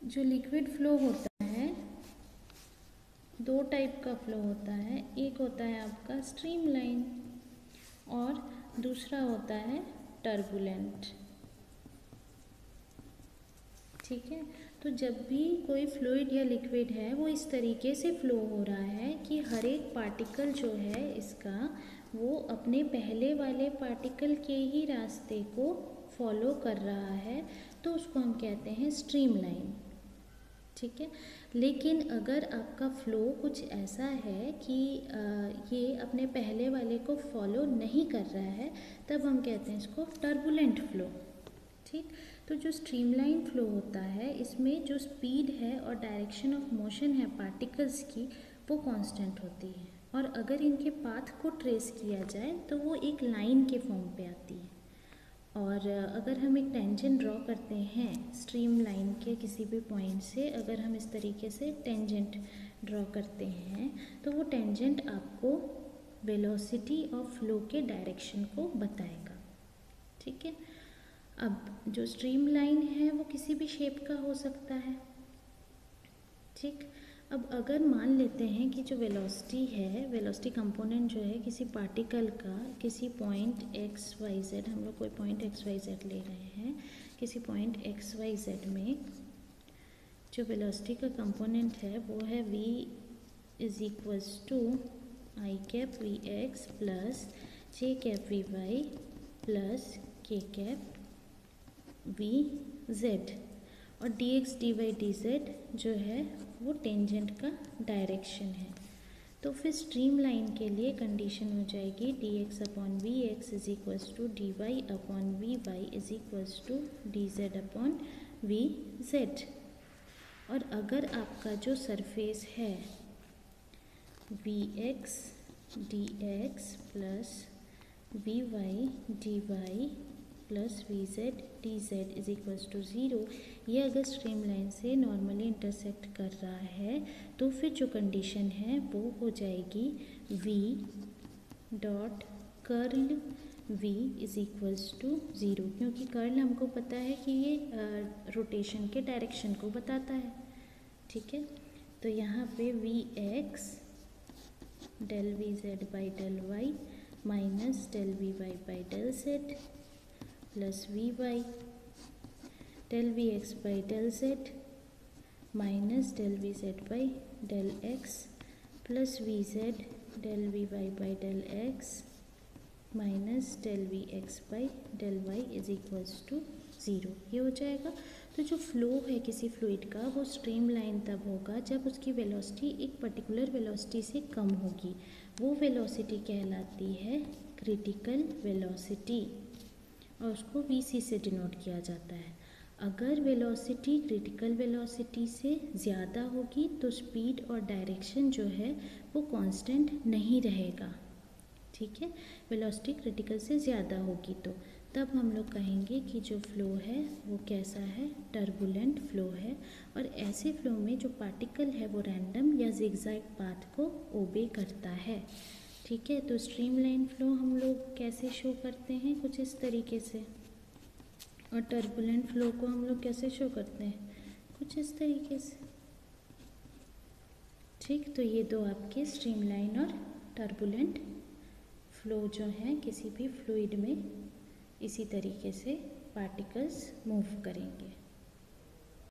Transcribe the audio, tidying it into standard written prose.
जो liquid flow होता है, दो टाइप का फ्लो होता है। एक होता है आपका स्ट्रीमलाइन और दूसरा होता है टर्बुलेंट। ठीक है, तो जब भी कोई फ्लूइड या लिक्विड है वो इस तरीके से फ्लो हो रहा है कि हर एक पार्टिकल जो है इसका वो अपने पहले वाले पार्टिकल के ही रास्ते को फॉलो कर रहा है, तो उसको हम कहते हैं स्ट्रीमलाइन। ठीक है, लेकिन अगर आपका फ्लो कुछ ऐसा है कि ये अपने पहले वाले को फॉलो नहीं कर रहा है, तब हम कहते हैं इसको टर्बुलेंट फ्लो। ठीक, तो जो स्ट्रीमलाइन फ्लो होता है इसमें जो स्पीड है और डायरेक्शन ऑफ मोशन है पार्टिकल्स की वो कांस्टेंट होती है, और अगर इनके पाथ को ट्रेस किया जाए तो वो एक लाइन के फॉर्म पे आती है। और अगर हम एक टेंजेंट ड्रॉ करते हैं स्ट्रीमलाइन के किसी भी पॉइंट से, अगर हम इस तरीके से टेंजेंट ड्रॉ करते हैं तो वो टेंजेंट आपको वेलोसिटी ऑफ फ्लो के डायरेक्शन को बताएगा। ठीक है, अब जो स्ट्रीमलाइन है वो किसी भी शेप का हो सकता है। ठीक, अब अगर मान लेते हैं कि जो वेलोसिटी है, वेलोसिटी कंपोनेंट जो है किसी पार्टिकल का किसी पॉइंट एक्स वाई जेड, हम लोग कोई पॉइंट एक्स वाई जेड ले रहे हैं, किसी पॉइंट एक्स वाई जेड में जो वेलोसिटी का कंपोनेंट है वो है v is equals to I cap V X plus J cap V Y plus K cap V Z, और D X D Y D Z जो है वो टेंजेंट का डायरेक्शन है। तो फिर स्ट्रीमलाइन के लिए कंडीशन हो जाएगी D X upon V X is equals to D Y upon V Y is equals to D Z upon V Z. और अगर आपका जो सरफेस है V X D X plus V Y D Y plus V Z D Z is equals to zero, ये अगर streamline से normally intersect कर रहा है तो फिर जो कंडीशन है वो हो जाएगी v dot curl v is equals to zero, क्योंकि कर्ल हमको पता है कि ये रोटेशन के डायरेक्शन को बताता है। ठीक है, तो यहाँ पे V X del V Z by del Y minus del V Y by del Z plus V Y del V X by del Z minus del V Z by del X plus V Z del V Y by del X minus del V X by del Y is equals to zero, ये हो जाएगा। तो जो flow है किसी fluid का वो streamline तब होगा जब उसकी वेलोसिटी एक पर्टिकुलर वेलोसिटी से कम होगी, वो वेलोसिटी कहलाती है क्रिटिकल वेलोसिटी और उसको वीसी से डिनोट किया जाता है। अगर वेलोसिटी क्रिटिकल वेलोसिटी से ज़्यादा होगी तो स्पीड और डायरेक्शन जो है वो कांस्टेंट नहीं रहेगा। ठीक है, वेलोसिटी क्रिटिकल से ज़्यादा होगी तो तब हम लोग कहेंगे कि जो फ्लो है वो कैसा है, टर्बुलेंट फ्लो है। और ऐसे फ्लो में जो पार्टिकल है वो रैंडम या जिगजैग पाथ को ओबे करता है। ठीक है, तो स्ट्रीमलाइन फ्लो हम लोग कैसे शो करते हैं, कुछ इस तरीके से, और टर्बुलेंट फ्लो को हम लोग कैसे शो करते हैं, कुछ इस तरीके से। ठीक, तो ये दो आपके स्ट्रीमलाइन और टर्बुलेंट फ्लो जो हैं किसी भी फ्लूइड में इसी तरीके से पार्टिकल्स मूव करेंगे।